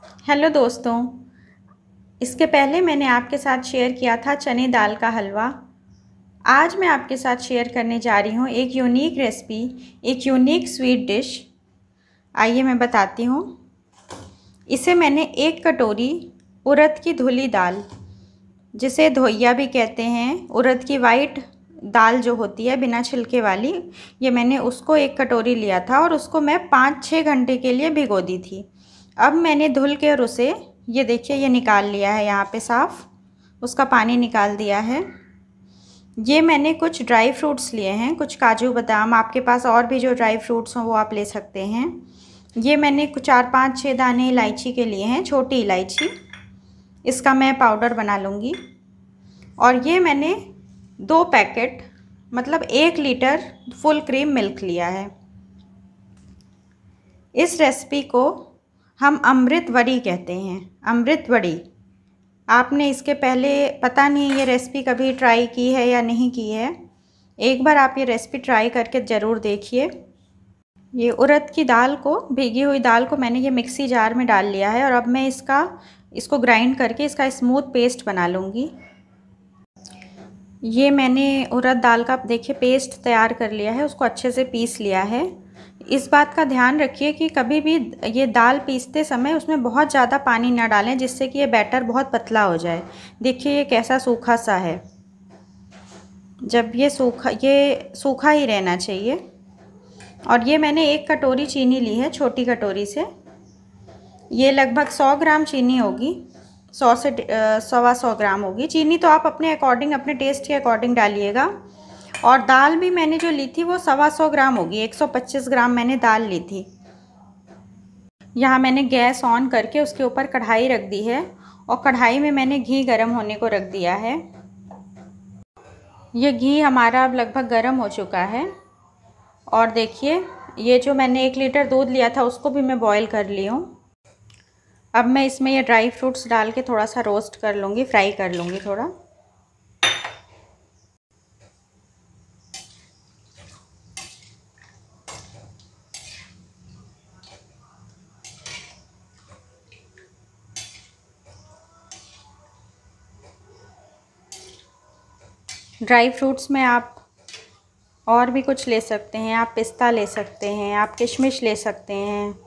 Hello दोस्तों। इसके पहले मैंने आपके साथ शेयर किया था चने दाल का हलवा। आज मैं आपके साथ शेयर करने जा रही हूँ एक यूनिक रेसिपी, एक यूनिक स्वीट डिश। आइए मैं बताती हूँ। इसे मैंने एक कटोरी उड़द की धुली दाल, जिसे धोइया भी कहते हैं, उड़द की वाइट दाल जो होती है बिना छिलके वाली, ये मैंने उसको एक कटोरी लिया था और उसको मैं 5-6 घंटे के लिए भिगो दी थी। अब मैंने धुल के और उसे, ये देखिए, ये निकाल लिया है, यहाँ पे साफ उसका पानी निकाल दिया है। ये मैंने कुछ ड्राई फ्रूट्स लिए हैं, कुछ काजू बादाम, आपके पास और भी जो ड्राई फ्रूट्स हों वो आप ले सकते हैं। ये मैंने कुछ 4-5-6 दाने इलायची के लिए हैं, छोटी इलायची। इसका मैं पाउडर बना लूँगी। और ये मैंने 2 पैकेट, मतलब 1 लीटर फुल क्रीम मिल्क लिया है। इस रेसिपी को हम अमृत वड़ी कहते हैं, अमृत वड़ी। आपने इसके पहले पता नहीं ये रेसिपी कभी ट्राई की है या नहीं की है। एक बार आप ये रेसिपी ट्राई करके ज़रूर देखिए। ये उड़द की दाल को, भीगी हुई दाल को मैंने ये मिक्सी जार में डाल लिया है और अब मैं इसको ग्राइंड करके इसका स्मूथ पेस्ट बना लूँगी। ये मैंने उड़द दाल का, देखिए, पेस्ट तैयार कर लिया है, उसको अच्छे से पीस लिया है। इस बात का ध्यान रखिए कि कभी भी ये दाल पीसते समय उसमें बहुत ज़्यादा पानी ना डालें, जिससे कि ये बैटर बहुत पतला हो जाए। देखिए ये कैसा सूखा सा है। जब ये सूखा ही रहना चाहिए। और ये मैंने 1 कटोरी चीनी ली है, छोटी कटोरी से। ये लगभग 100 ग्राम चीनी होगी, 100 से 125 ग्राम होगी। चीनी तो आप अपने अकॉर्डिंग, अपने टेस्ट के अकॉर्डिंग डालिएगा। और दाल भी मैंने जो ली थी वो 125 ग्राम होगी, 125 ग्राम मैंने दाल ली थी। यहाँ मैंने गैस ऑन करके उसके ऊपर कढ़ाई रख दी है और कढ़ाई में मैंने घी गरम होने को रख दिया है। ये घी हमारा अब लगभग गरम हो चुका है। और देखिए, ये जो मैंने 1 लीटर दूध लिया था उसको भी मैं बॉईल कर ली हूँ। अब मैं इसमें ये ड्राई फ्रूट्स डाल के थोड़ा सा रोस्ट कर लूँगी, फ्राई कर लूँगी थोड़ा। ड्राई फ्रूट्स में आप और भी कुछ ले सकते हैं, आप पिस्ता ले सकते हैं, आप किशमिश ले सकते हैं,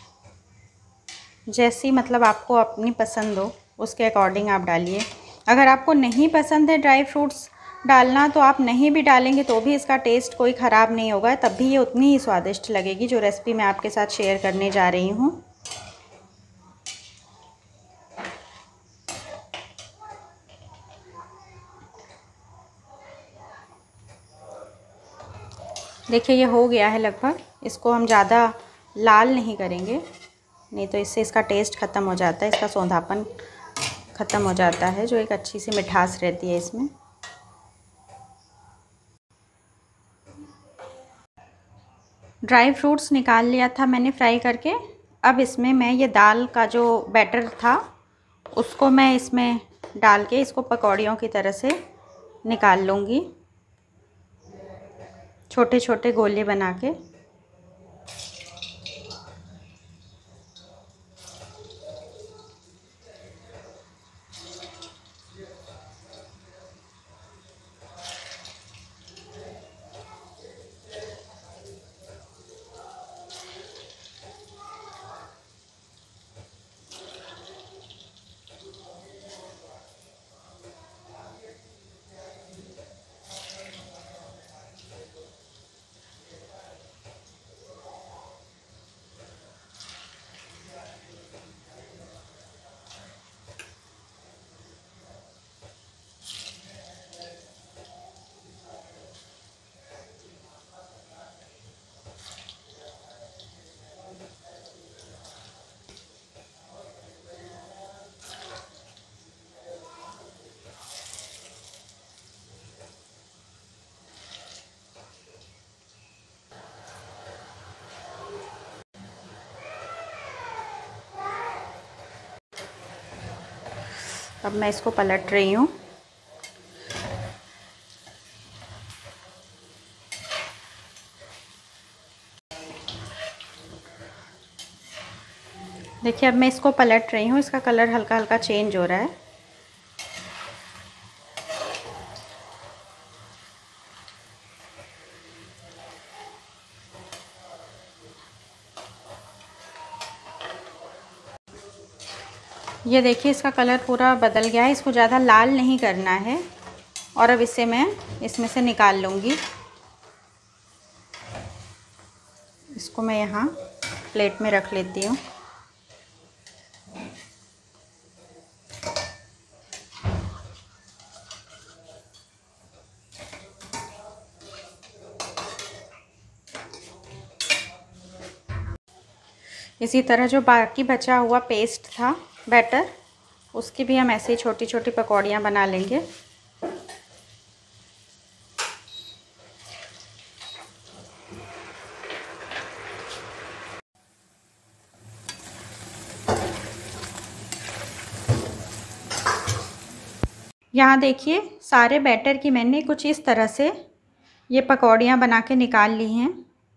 जैसी मतलब आपको अपनी पसंद हो उसके अकॉर्डिंग आप डालिए। अगर आपको नहीं पसंद है ड्राई फ्रूट्स डालना तो आप नहीं भी डालेंगे तो भी इसका टेस्ट कोई ख़राब नहीं होगा, तब भी ये उतनी ही स्वादिष्ट लगेगी जो रेसिपी मैं आपके साथ शेयर करने जा रही हूँ। देखिए ये हो गया है लगभग। इसको हम ज़्यादा लाल नहीं करेंगे, नहीं तो इससे इसका टेस्ट ख़त्म हो जाता है, इसका सौंधापन ख़त्म हो जाता है, जो एक अच्छी सी मिठास रहती है इसमें। ड्राई फ्रूट्स निकाल लिया था मैंने फ्राई करके। अब इसमें मैं ये दाल का जो बैटर था उसको मैं इसमें डाल के इसको पकौड़ियों की तरह से निकाल लूँगी, छोटे छोटे गोले बना के। अब मैं इसको पलट रही हूँ। देखिए अब मैं इसको पलट रही हूँ, इसका कलर हल्का हल्का चेंज हो रहा है। ये देखिए इसका कलर पूरा बदल गया है, इसको ज़्यादा लाल नहीं करना है। और अब इसे मैं इसमें से निकाल लूँगी। इसको मैं यहाँ प्लेट में रख लेती हूँ। इसी तरह जो बाकी बचा हुआ पेस्ट था, बैटर, उसकी भी हम ऐसे ही छोटी छोटी पकौड़ियाँ बना लेंगे। यहाँ देखिए सारे बैटर की मैंने कुछ इस तरह से ये पकौड़ियाँ बना के निकाल ली हैं।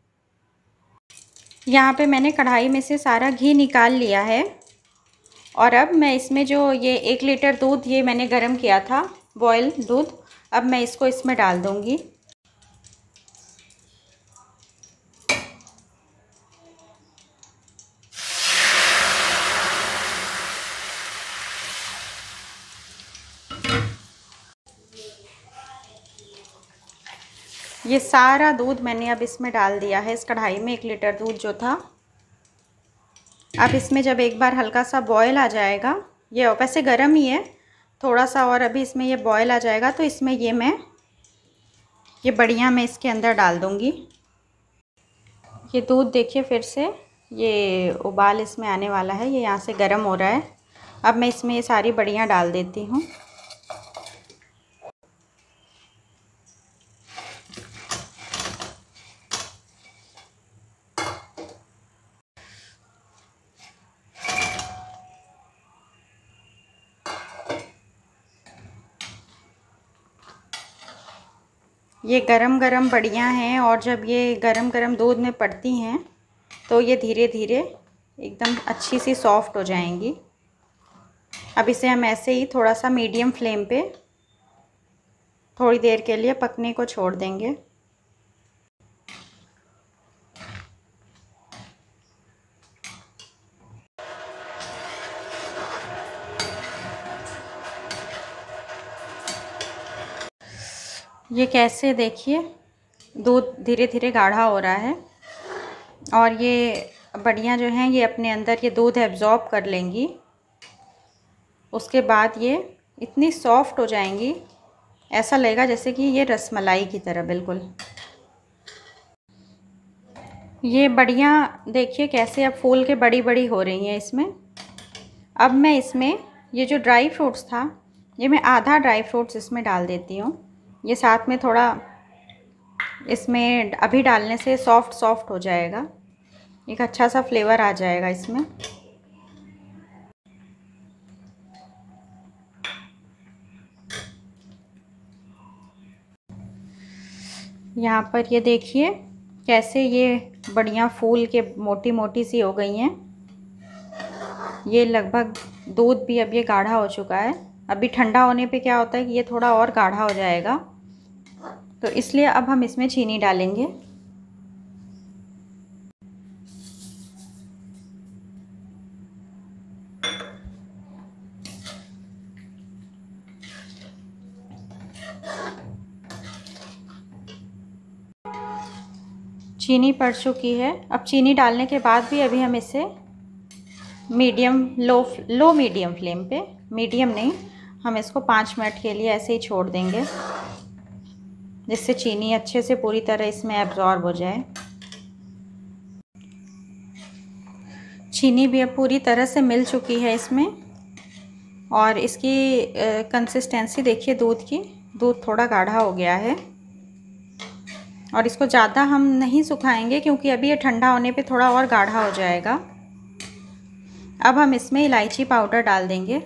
यहाँ पे मैंने कढ़ाई में से सारा घी निकाल लिया है। और अब मैं इसमें जो ये 1 लीटर दूध ये मैंने गरम किया था, बॉयल दूध, अब मैं इसको इसमें डाल दूँगी। ये सारा दूध मैंने अब इसमें डाल दिया है, इस कढ़ाई में 1 लीटर दूध जो था। अब इसमें जब एक बार हल्का सा बॉयल आ जाएगा, ये वैसे गर्म ही है थोड़ा सा, और अभी इसमें ये बॉयल आ जाएगा तो इसमें ये बड़ियाँ मैं इसके अंदर डाल दूँगी। ये दूध देखिए फिर से ये उबाल इसमें आने वाला है, ये यहाँ से गर्म हो रहा है। अब मैं इसमें ये सारी बड़ियाँ डाल देती हूँ। ये गरम गरम बड़ियाँ हैं, और जब ये गरम गरम दूध में पड़ती हैं तो ये धीरे धीरे एकदम अच्छी सी सॉफ्ट हो जाएंगी। अब इसे हम ऐसे ही थोड़ा सा मीडियम फ्लेम पे थोड़ी देर के लिए पकने को छोड़ देंगे। ये कैसे देखिए दूध धीरे धीरे गाढ़ा हो रहा है, और ये बड़ियाँ जो हैं ये अपने अंदर ये दूध एब्ज़ॉर्ब कर लेंगी। उसके बाद ये इतनी सॉफ्ट हो जाएंगी, ऐसा लगेगा जैसे कि ये रसमलाई की तरह बिल्कुल। ये बड़ियाँ देखिए कैसे अब फूल के बड़ी बड़ी हो रही हैं इसमें। अब मैं इसमें ये जो ड्राई फ्रूट्स था, ये मैं आधा ड्राई फ्रूट्स इसमें डाल देती हूँ। ये साथ में थोड़ा इसमें अभी डालने से सॉफ्ट सॉफ्ट हो जाएगा, एक अच्छा सा फ्लेवर आ जाएगा इसमें। यहाँ पर ये देखिए कैसे ये बढ़िया फूल के मोटी मोटी सी हो गई हैं। ये लगभग दूध भी अब ये गाढ़ा हो चुका है। अभी ठंडा होने पे क्या होता है कि ये थोड़ा और गाढ़ा हो जाएगा, तो इसलिए अब हम इसमें चीनी डालेंगे। चीनी पड़ चुकी है। अब चीनी डालने के बाद भी अभी हम इसे मीडियम लो मीडियम फ्लेम पे, मीडियम नहीं, हम इसको 5 मिनट के लिए ऐसे ही छोड़ देंगे, जिससे चीनी अच्छे से पूरी तरह इसमें एब्जॉर्ब हो जाए। चीनी भी अब पूरी तरह से मिल चुकी है इसमें, और इसकी कंसिस्टेंसी देखिए दूध की, दूध थोड़ा गाढ़ा हो गया है। और इसको ज़्यादा हम नहीं सुखाएंगे क्योंकि अभी ये ठंडा होने पे थोड़ा और गाढ़ा हो जाएगा। अब हम इसमें इलायची पाउडर डाल देंगे।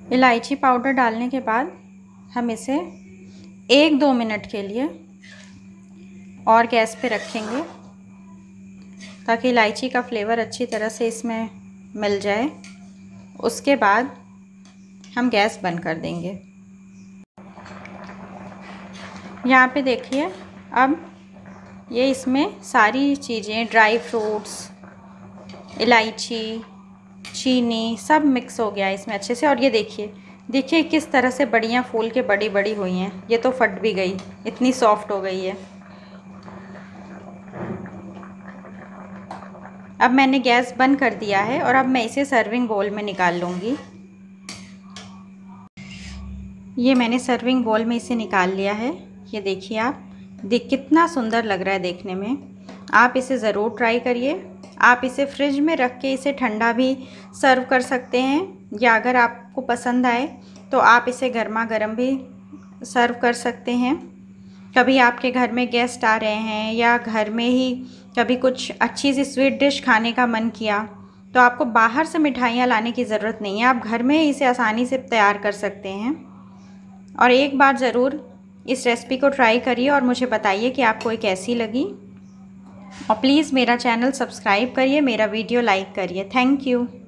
इलायची पाउडर डालने के बाद हम इसे 1-2 मिनट के लिए और गैस पे रखेंगे ताकि इलायची का फ्लेवर अच्छी तरह से इसमें मिल जाए। उसके बाद हम गैस बंद कर देंगे। यहाँ पे देखिए, अब ये इसमें सारी चीज़ें, ड्राई फ्रूट्स, इलायची, चीनी सब मिक्स हो गया इसमें अच्छे से। और ये देखिए किस तरह से बढ़िया फूल के बड़ी बड़ी हुई हैं। ये तो फट भी गई, इतनी सॉफ्ट हो गई है। अब मैंने गैस बंद कर दिया है और अब मैं इसे सर्विंग बोल में निकाल लूँगी। ये मैंने सर्विंग बोल में इसे निकाल लिया है। ये देखिए आप, कितना सुंदर लग रहा है देखने में। आप इसे ज़रूर ट्राई करिए। आप इसे फ्रिज में रख के इसे ठंडा भी सर्व कर सकते हैं, या अगर आपको पसंद आए तो आप इसे गर्मा गर्म भी सर्व कर सकते हैं। कभी आपके घर में गेस्ट आ रहे हैं या घर में ही कभी कुछ अच्छी सी स्वीट डिश खाने का मन किया तो आपको बाहर से मिठाइयाँ लाने की ज़रूरत नहीं है। आप घर में ही इसे आसानी से तैयार कर सकते हैं। और एक बार ज़रूर इस रेसिपी को ट्राई करिए और मुझे बताइए कि आपको ये कैसी लगी। और प्लीज़ मेरा चैनल सब्सक्राइब करिए, मेरा वीडियो लाइक करिए। Thank you.